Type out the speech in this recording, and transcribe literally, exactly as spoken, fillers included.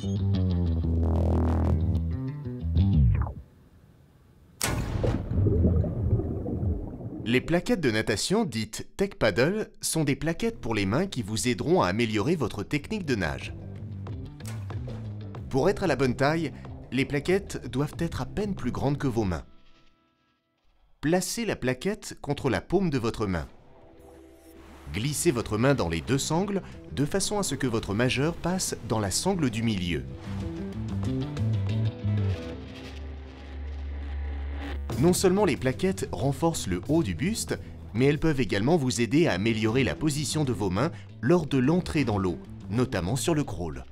Les plaquettes de natation dites Tech Paddle sont des plaquettes pour les mains qui vous aideront à améliorer votre technique de nage. Pour être à la bonne taille, les plaquettes doivent être à peine plus grandes que vos mains. Placez la plaquette contre la paume de votre main. Glissez votre main dans les deux sangles de façon à ce que votre majeur passe dans la sangle du milieu. Non seulement les plaquettes renforcent le haut du buste, mais elles peuvent également vous aider à améliorer la position de vos mains lors de l'entrée dans l'eau, notamment sur le crawl.